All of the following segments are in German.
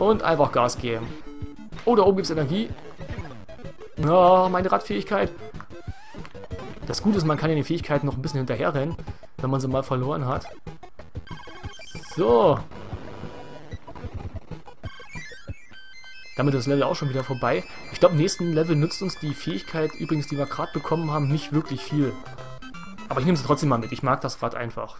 Und einfach Gas geben. Oh, da oben gibt es Energie. Ja, meine Radfähigkeit. Das Gute ist, man kann ja den Fähigkeiten noch ein bisschen hinterherrennen, wenn man sie mal verloren hat. So. Damit ist das Level auch schon wieder vorbei. Ich glaube, im nächsten Level nützt uns die Fähigkeit, übrigens, die wir gerade bekommen haben, nicht wirklich viel. Aber ich nehme sie trotzdem mal mit. Ich mag das Rad einfach.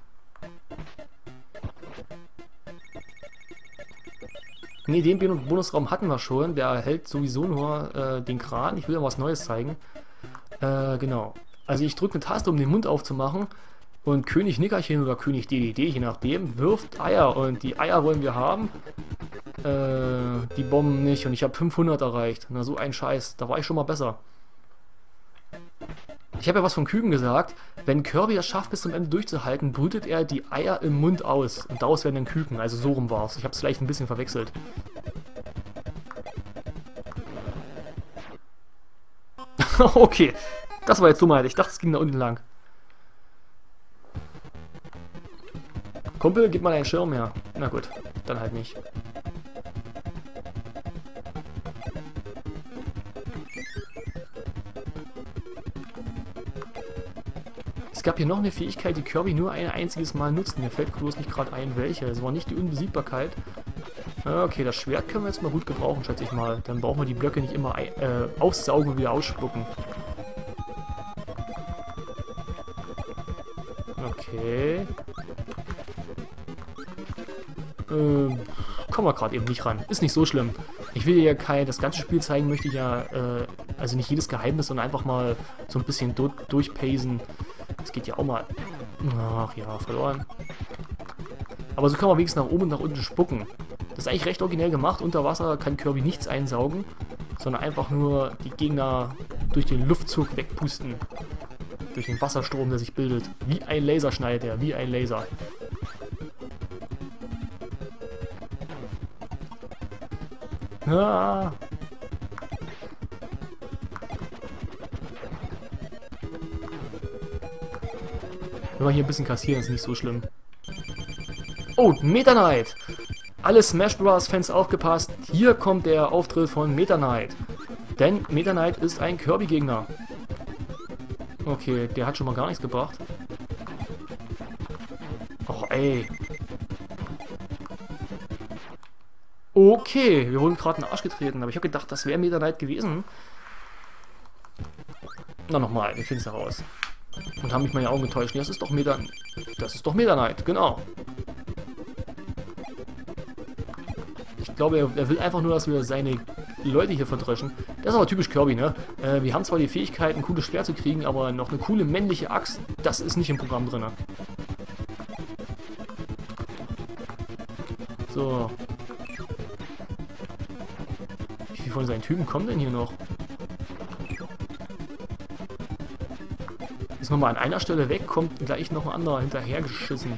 Ne, den Bonusraum hatten wir schon. Der hält sowieso nur den Kran. Ich will ja was Neues zeigen. Genau. Also ich drücke eine Taste, um den Mund aufzumachen. Und König Nickerchen oder König DDD, je nachdem, wirft Eier. Und die Eier wollen wir haben. Die Bomben nicht. Und ich habe 500 erreicht. Na, so ein Scheiß. Da war ich schon mal besser. Ich habe ja was von Küken gesagt. Wenn Kirby es schafft, bis zum Ende durchzuhalten, brütet er die Eier im Mund aus. Und daraus werden dann Küken. Also so rum war es. Ich habe es vielleicht ein bisschen verwechselt. Okay. Das war jetzt Dummheit. Ich dachte, es ging da unten lang. Kumpel, gib mal deinen Schirm her. Na gut, dann halt nicht. Es gab hier noch eine Fähigkeit, die Kirby nur ein einziges Mal nutzt. Mir fällt bloß nicht gerade ein, welche. Es war nicht die Unbesiegbarkeit. Okay, das Schwert können wir jetzt mal gut gebrauchen, schätze ich mal. Dann brauchen wir die Blöcke nicht immer aufsaugen und wieder ausspucken. Okay. Kommen wir gerade eben nicht ran. Ist nicht so schlimm. Ich will ja das ganze Spiel zeigen, möchte ich ja, also nicht jedes Geheimnis, sondern einfach mal so ein bisschen durchpacen. Das geht ja auch mal. Ach ja, verloren. Aber so kann man wenigstens nach oben und nach unten spucken. Das ist eigentlich recht originell gemacht. Unter Wasser kann Kirby nichts einsaugen, sondern einfach nur die Gegner durch den Luftzug wegpusten. Durch den Wasserstrom, der sich bildet. Wie ein Laser schneidet er, wie ein Laser. Ah. Wenn wir hier ein bisschen kassieren, ist nicht so schlimm. Oh, Meta Knight! Alle Smash Bros. Fans aufgepasst, hier kommt der Auftritt von Meta Knight. Denn Meta Knight ist ein Kirby-Gegner. Okay, der hat schon mal gar nichts gebracht. Och, ey. Okay, wir wurden gerade in den Arsch getreten, aber ich habe gedacht, das wäre Meta Knight gewesen. Na nochmal, wir finden es heraus. Und haben mich meine Augen getäuscht. Das ist doch Meta Knight, genau. Ich glaube, er will einfach nur, dass wir seine Leute hier verdreschen. Das ist aber typisch Kirby, ne? Wir haben zwar die Fähigkeit, ein cooles Schwert zu kriegen, aber noch eine coole männliche Axt, das ist nicht im Programm drin. So. Wie viel von seinen Typen kommen denn hier noch? Ist man mal an einer Stelle weg, kommt gleich noch ein anderer hinterhergeschissen.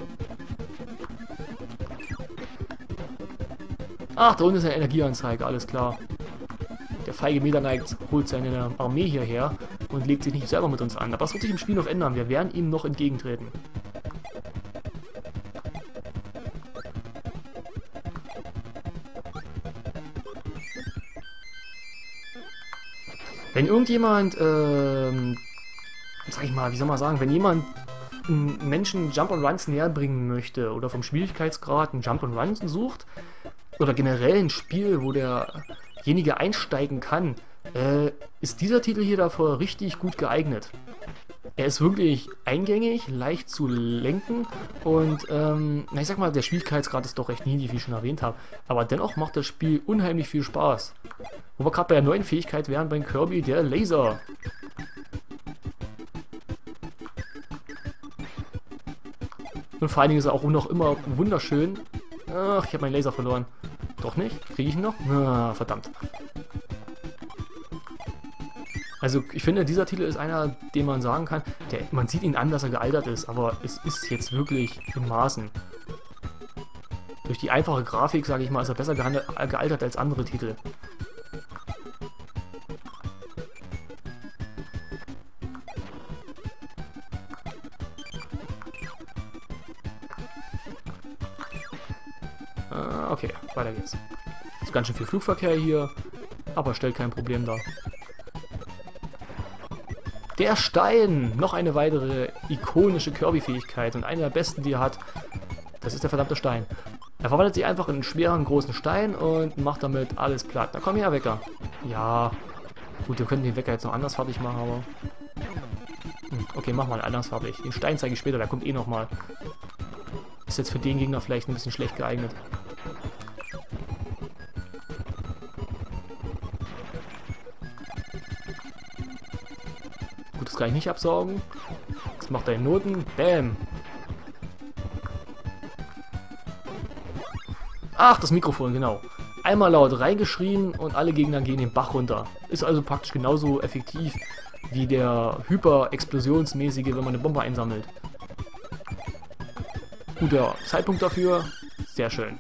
Ach, da unten ist eine Energieanzeige, alles klar. Der feige Meta Knight holt seine Armee hierher und legt sich nicht selber mit uns an. Aber das wird sich im Spiel noch ändern. Wir werden ihm noch entgegentreten. Wenn irgendjemand, sag ich mal, wie soll man sagen, wenn jemand einen Menschen Jump-and-Runs näher bringen möchte oder vom Schwierigkeitsgrad einen Jump-and-Run sucht, oder generell ein Spiel, wo derjenige einsteigen kann, ist dieser Titel hier davor richtig gut geeignet. Er ist wirklich eingängig, leicht zu lenken und ich sag mal, der Schwierigkeitsgrad ist doch recht niedrig, wie ich schon erwähnt habe. Aber dennoch macht das Spiel unheimlich viel Spaß. Wo wir gerade bei der neuen Fähigkeit wären, bei Kirby, der Laser. Und vor allen Dingen ist er auch noch immer wunderschön. Ach, ich habe meinen Laser verloren. Doch nicht? Kriege ich ihn noch? Ah, verdammt. Also ich finde, dieser Titel ist einer, den man sagen kann, man sieht ihn an, dass er gealtert ist, aber es ist jetzt wirklich in Maßen. Durch die einfache Grafik, sage ich mal, ist er besser gealtert als andere Titel. Okay, weiter geht's. Ist ganz schön viel Flugverkehr hier, aber stellt kein Problem dar. Der Stein! Noch eine weitere ikonische Kirby-Fähigkeit und eine der besten, die er hat. Das ist der verdammte Stein. Er verwandelt sich einfach in einen schweren, großen Stein und macht damit alles platt. Na komm her, Wecker. Ja. Gut, wir können den Wecker jetzt noch anders farbig machen, aber... Okay, mach mal anders farbig. Den Stein zeige ich später, der kommt eh nochmal. Ist jetzt für den Gegner vielleicht ein bisschen schlecht geeignet. Gut, das kann ich nicht absaugen. Das macht er in Noten. Bam! Ach, das Mikrofon, genau. Einmal laut reingeschrien und alle Gegner gehen den Bach runter. Ist also praktisch genauso effektiv wie der hyper-explosionsmäßige, wenn man eine Bombe einsammelt. Guter Zeitpunkt dafür. Sehr schön.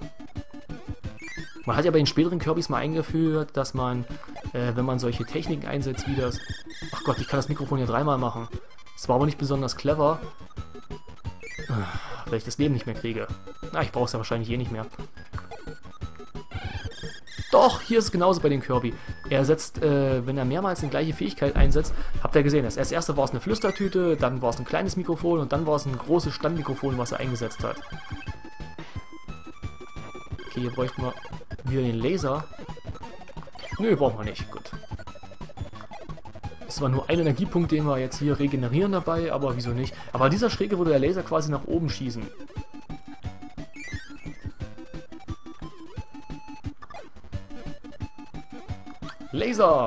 Man hat ja bei den späteren Kirbys mal eingeführt, dass man, wenn man solche Techniken einsetzt wie das... Ach Gott, ich kann das Mikrofon ja dreimal machen. Das war aber nicht besonders clever. Weil ich das Leben nicht mehr kriege. Na, ich brauche es ja wahrscheinlich eh nicht mehr. Doch, hier ist es genauso bei dem Kirby. Er setzt, wenn er mehrmals die gleiche Fähigkeit einsetzt, habt ihr gesehen, das erste war es eine Flüstertüte, dann war es ein kleines Mikrofon und dann war es ein großes Standmikrofon, was er eingesetzt hat. Okay, hier bräuchten wir wieder den Laser. Nö, brauchen wir nicht. Gut. Es war nur ein Energiepunkt, den wir jetzt hier regenerieren dabei, aber wieso nicht? Aber an dieser Schräge würde der Laser quasi nach oben schießen. Laser!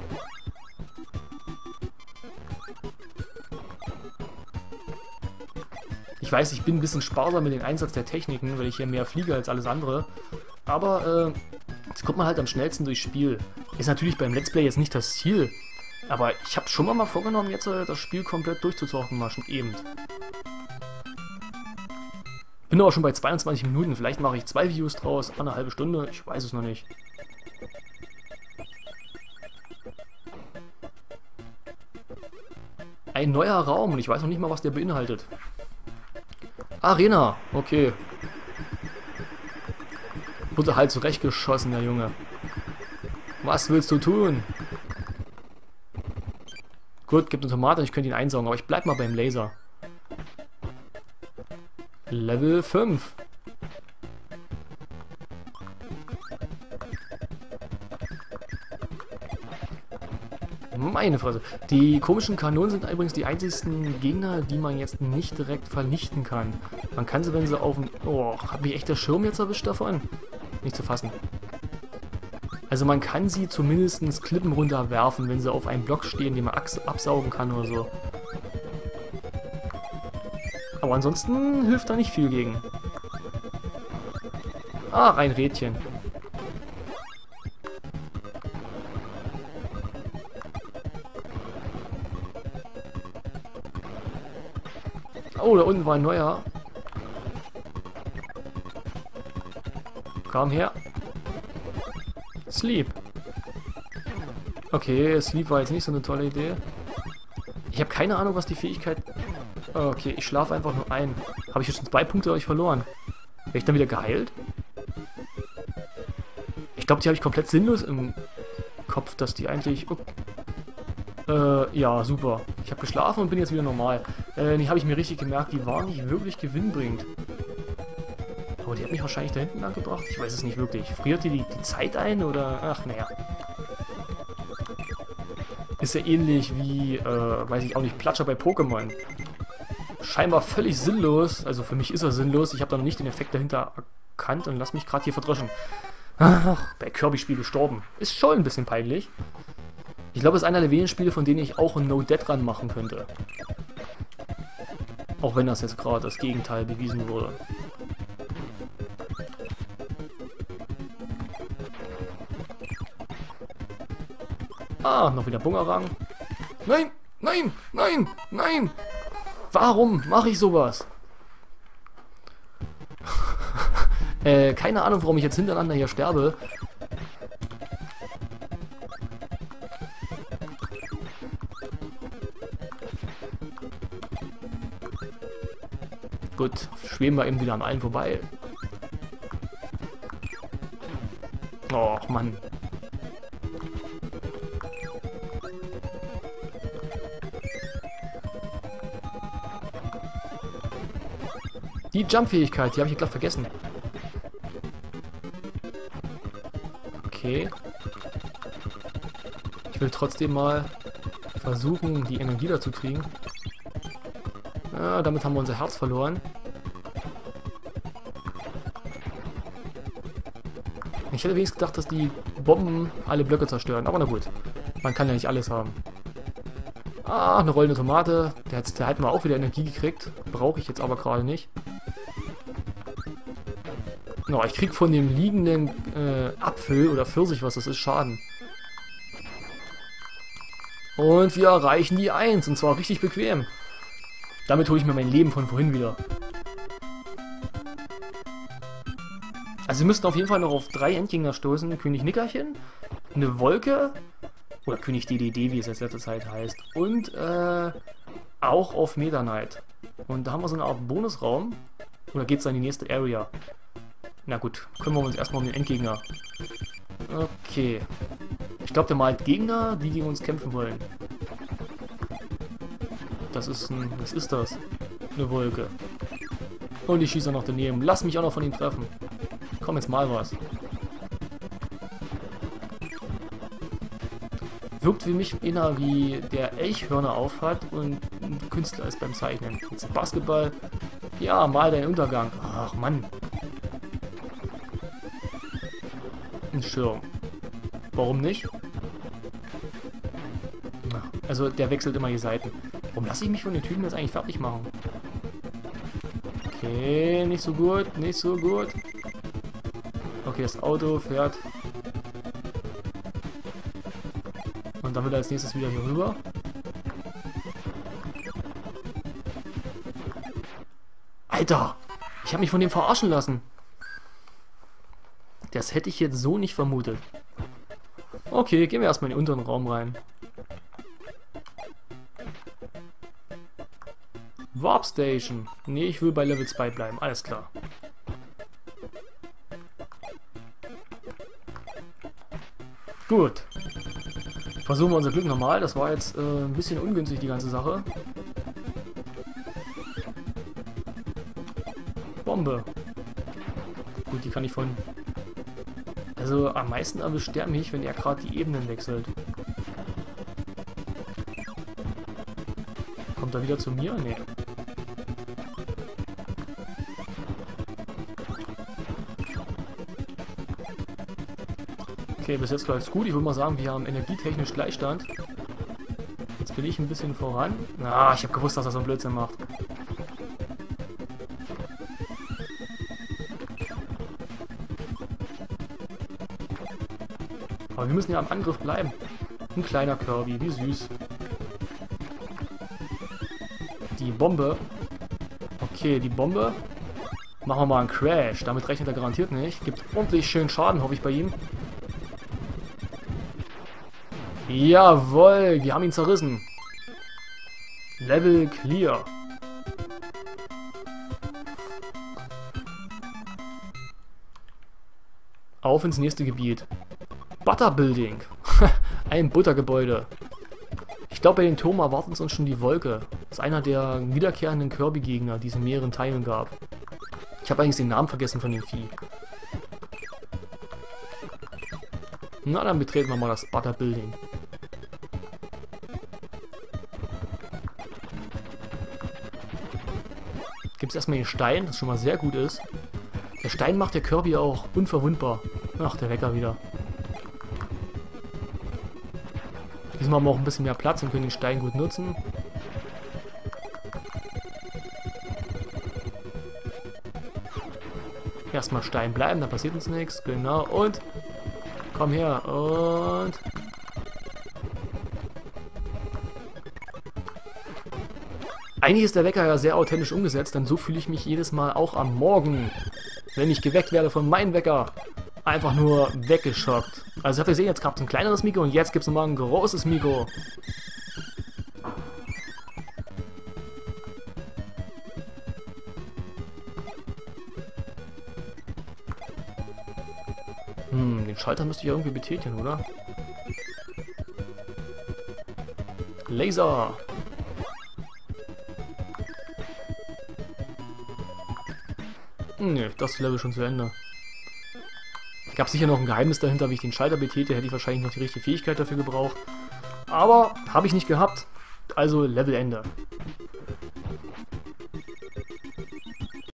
Ich weiß, ich bin ein bisschen sparsam mit dem Einsatz der Techniken, weil ich hier mehr fliege als alles andere. Aber jetzt kommt man halt am schnellsten durchs Spiel. Ist natürlich beim Let's Play jetzt nicht das Ziel. Aber ich habe schon mal vorgenommen, jetzt das Spiel komplett durchzuzocken, mal schon eben. Bin aber schon bei 22 Minuten. Vielleicht mache ich 2 Videos draus, eine halbe Stunde. Ich weiß es noch nicht. Ein neuer Raum und ich weiß noch nicht mal, was der beinhaltet. Arena, okay. Wurde halt zurechtgeschossen, der Junge. Was willst du tun? Gut, gibt eine Tomate, ich könnte ihn einsaugen, aber ich bleib mal beim Laser. Level 5. Meine Fresse. Die komischen Kanonen sind übrigens die einzigsten Gegner, die man jetzt nicht direkt vernichten kann. Man kann sie, wenn sie auf dem... Oh, hat mich echt der Schirm jetzt erwischt davon? Nicht zu fassen. Also man kann sie zumindest Klippen runterwerfen, wenn sie auf einem Block stehen, den man absaugen kann oder so. Aber ansonsten hilft da nicht viel gegen. Ah, ein Rädchen. Oh, da unten war ein neuer. Komm her. Sleep. Okay, Sleep war jetzt nicht so eine tolle Idee. Ich habe keine Ahnung, was die Fähigkeit... Okay, ich schlafe einfach nur ein. Habe ich jetzt schon 2 Punkte euch verloren? Wäre ich dann wieder geheilt? Ich glaube, die habe ich komplett sinnlos im Kopf, dass die eigentlich... ja, super. Ich habe geschlafen und bin jetzt wieder normal. Die habe ich mir richtig gemerkt, die war nicht wirklich gewinnbringend. Aber die hat mich wahrscheinlich da hinten lang gebracht. Ich weiß es nicht wirklich. Friert die Zeit ein oder... Ach, naja. Ist ja ähnlich wie, weiß ich auch nicht, Platscher bei Pokémon. Scheinbar völlig sinnlos. Also für mich ist er sinnlos. Ich habe da noch nicht den Effekt dahinter erkannt und lass mich gerade hier verdröschen. Ach, bei Kirby-Spiel gestorben. Ist schon ein bisschen peinlich. Ich glaube, es ist einer der wenigen Spiele, von denen ich auch ein No-Dead-Run machen könnte. Auch wenn das jetzt gerade das Gegenteil bewiesen wurde. Ah, noch wieder Bumerang. Nein, nein, nein, nein! Warum mache ich sowas? Keine Ahnung, warum ich jetzt hintereinander hier sterbe. Gut, schweben wir eben wieder an allen vorbei. Och, Mann. Die Jump-Fähigkeit, die habe ich gerade vergessen. Okay. Ich will trotzdem mal versuchen, die Energie dazu kriegen. Ja, damit haben wir unser Herz verloren. Ich hätte wenigstens gedacht, dass die Bomben alle Blöcke zerstören. Aber na gut. Man kann ja nicht alles haben. Ah, eine rollende Tomate. Der hat mal auch wieder Energie gekriegt. Brauche ich jetzt aber gerade nicht. No, ich krieg von dem liegenden Apfel oder Pfirsich, was das ist, Schaden. Und wir erreichen die 1. Und zwar richtig bequem. Damit hole ich mir mein Leben von vorhin wieder. Also wir müssten auf jeden Fall noch auf 3 Endgegner stoßen. König Nickerchen, eine Wolke, oder König DDD, wie es jetzt letzte Zeit heißt. Und auch auf Meta Knight. Und da haben wir so eine Art Bonusraum. Oder geht es dann in die nächste Area? Na gut, kümmern wir uns erstmal um den Endgegner. Okay. Ich glaube, der malt Gegner, die gegen uns kämpfen wollen. Was ist das? Eine Wolke. Und ich schieße noch daneben. Lass mich auch noch von ihm treffen. Komm, jetzt mal was. Wirkt für mich eher wie der Elchhörner aufhat und ein Künstler ist beim Zeichnen. Jetzt Basketball. Ja, mal deinen Untergang. Ach, Mann. Ein Schirm. Warum nicht? Also, der wechselt immer die Seiten. Warum lasse ich mich von den Typen jetzt eigentlich fertig machen? Okay, nicht so gut, nicht so gut. Okay, das Auto fährt. Und dann will er als nächstes wieder hier rüber. Alter! Ich habe mich von dem verarschen lassen. Das hätte ich jetzt so nicht vermutet. Okay, gehen wir erstmal in den unteren Raum rein. Warp Station. Nee, ich will bei Level 2 bleiben. Alles klar. Gut. Versuchen wir unser Glück nochmal. Das war jetzt ein bisschen ungünstig, die ganze Sache. Bombe. Gut, die kann ich von... Also am meisten erwischt der mich, wenn er gerade die Ebenen wechselt. Kommt er wieder zu mir? Nee. Okay, bis jetzt läuft es gut. Ich würde mal sagen, wir haben energietechnisch Gleichstand. Jetzt bin ich ein bisschen voran. Ah, ich habe gewusst, dass er so einen Blödsinn macht. Aber wir müssen ja am Angriff bleiben. Ein kleiner Kirby, wie süß. Die Bombe. Okay, die Bombe. Machen wir mal einen Crash. Damit rechnet er garantiert nicht. Gibt ordentlich schön Schaden, hoffe ich, bei ihm. Jawohl, wir haben ihn zerrissen. Level clear. Auf ins nächste Gebiet. Butter Building. Ein Buttergebäude. Ich glaube, bei den Turm erwartet uns schon die Wolke. Das ist einer der wiederkehrenden Kirby-Gegner, die es in mehreren Teilen gab. Ich habe eigentlich den Namen vergessen von dem Vieh. Na, dann betreten wir mal das Butter Building. Gibt es erstmal den Stein, das schon mal sehr gut ist. Der Stein macht der Kirby auch unverwundbar. Ach, der Wecker wieder. Diesmal haben wir auch ein bisschen mehr Platz und können den Stein gut nutzen. Erstmal Stein bleiben, da passiert uns nichts. Genau, und... Komm her, und... Eigentlich ist der Wecker ja sehr authentisch umgesetzt, denn so fühle ich mich jedes Mal auch am Morgen, wenn ich geweckt werde von meinem Wecker. Einfach nur weggeschockt. Also habt ihr gesehen, jetzt gab es ein kleineres Mikro und jetzt gibt es nochmal ein großes Mikro. Den Schalter müsste ich ja irgendwie betätigen, oder? Laser! Ne, das Level schon zu Ende. Gab sicher noch ein Geheimnis dahinter, wie ich den Schalter betätige, hätte ich wahrscheinlich noch die richtige Fähigkeit dafür gebraucht. Aber habe ich nicht gehabt, also Levelende.